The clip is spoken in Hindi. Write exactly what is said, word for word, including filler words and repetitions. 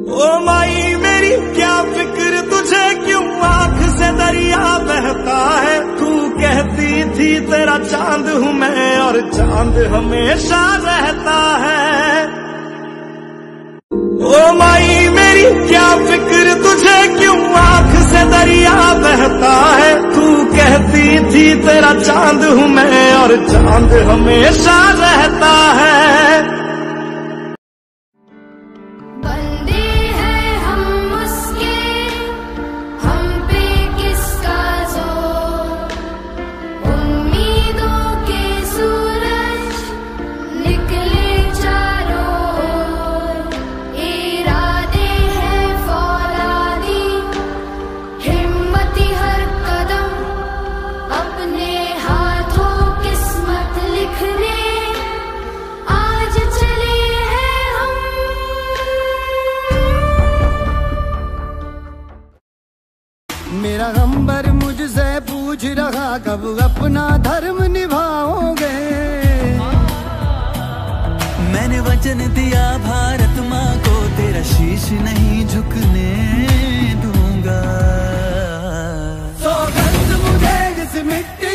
ओ माई मेरी क्या फिक्र तुझे, क्यों आंख से दरिया बहता है। तू कहती थी तेरा चांद हूँ मैं, और चांद हमेशा रहता है। ओ माई मेरी क्या फिक्र तुझे, क्यों आंख से दरिया बहता है। तू कहती थी तेरा चांद हूँ मैं, और चांद हमेशा रहता है। मेरा गम्बर मुझसे पूछ रहा कब अपना धर्म निभाओगे। मैंने वचन दिया भारत माँ को, तेरा शीश नहीं झुकने दूंगा। सौगंध मुझे इस मिट्टी